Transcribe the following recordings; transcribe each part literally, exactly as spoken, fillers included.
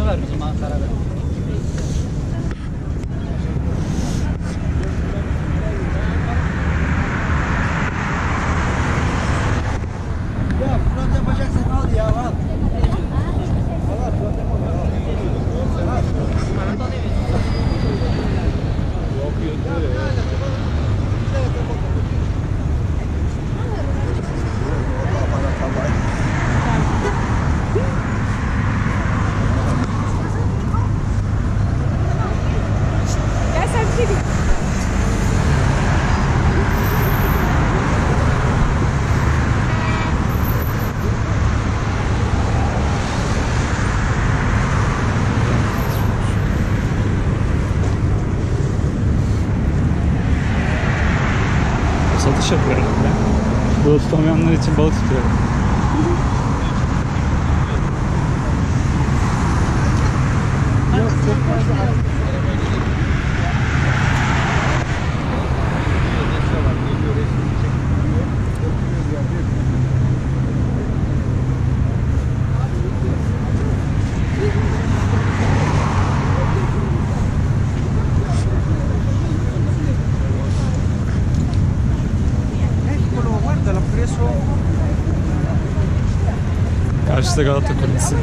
Köprü var bizim Ankara'da. Ya Fırat yapacaksan al ya al. Al al Fırat yapacaksan al. Yok yetiyor ya. Gel sen bir şey git. Satış yapıyor herhalde. Balık tutamayanlar için balık tutuyor. Yok çok fazla. Karşıda Galata Kulesi.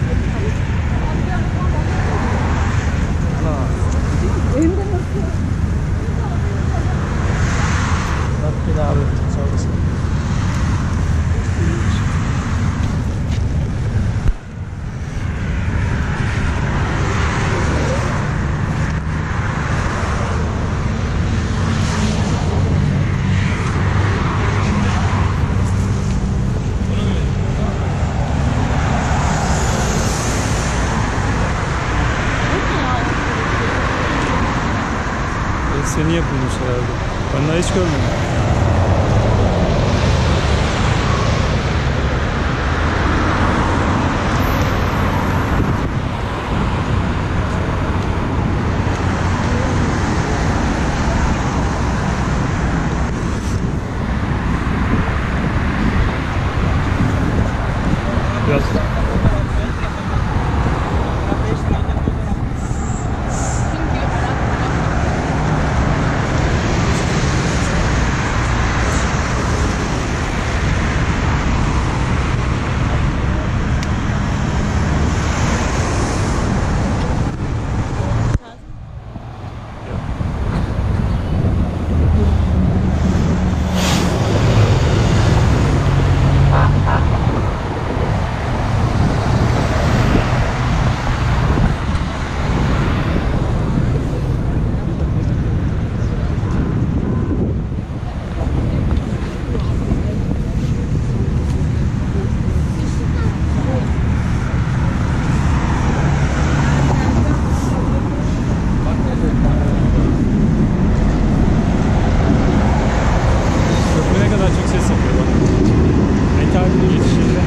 Bak bir daha abi. Sağ olasın. Seni yapılmış herhalde. Ben daha hiç görmedim. Biraz ne kadar çok ses yapıyor bak. Metal geçişinde.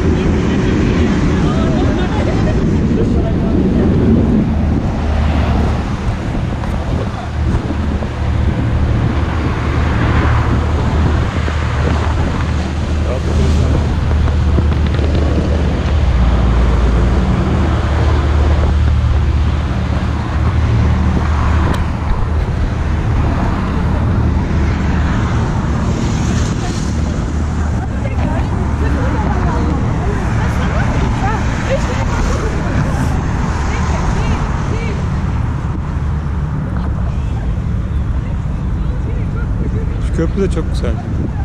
Şu köprü de çok güzel.